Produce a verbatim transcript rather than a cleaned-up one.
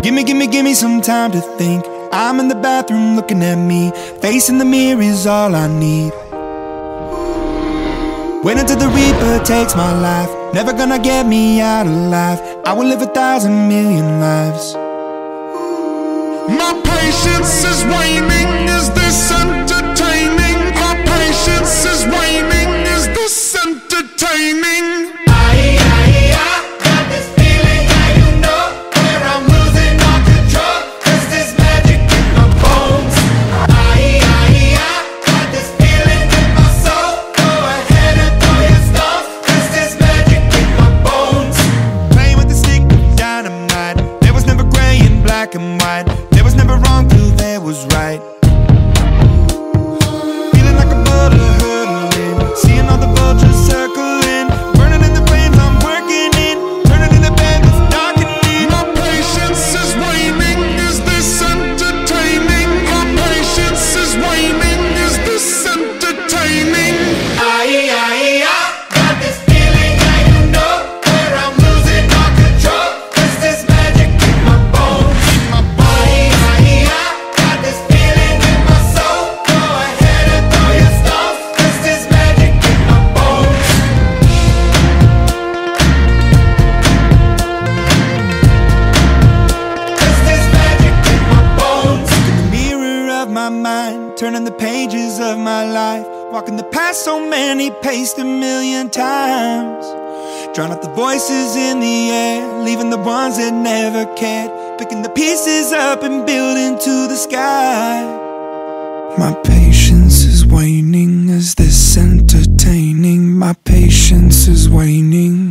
Gimme, gimme, gimme some time to think. I'm in the bathroom looking at me. Facing the mirror is all I need. Wait until the Reaper takes my life. Never gonna get me out alive. I will live a thousand million lives. My patience is waning. Is this entertaining? My patience is waning. Is this entertaining? Aye, aye, I got this feeling, now you know, where I'm losing all control. Cause there's magic in my bones. Aye, aye, I got this feeling in my soul. Go ahead and throw your stuff, cause there's magic in my bones. Playing with the stick of dynamite. There was never gray and black and white. There was never wrong till there was right. Feeling like a butter hurtling, seeing all the vultures circling, burning in the flames I'm working in, turning in the bed that's darkening. My patience is waning. Is this entertaining? My patience is waning. Is this entertaining? Aye, aye, I got this feeling, now you know, where I'm losing all control. Cause there's magic in my bones. Aye, aye, I got this feeling in my soul. Go ahead and throw your stuff, cause there's magic in my bones. Cause there's magic in my bones. In the mirror of my mind, turning the pages of my life, walking the path so many paced a million times. Drown out the voices in the air, leaving the ones that never cared, picking the pieces up and building to the sky. My patience is waning. Is this entertaining? My patience is waning.